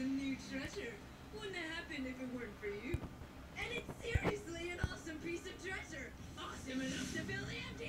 awesome new treasure. Wouldn't have happened if it weren't for you. And it's seriously an awesome piece of treasure. Awesome enough to fill the empty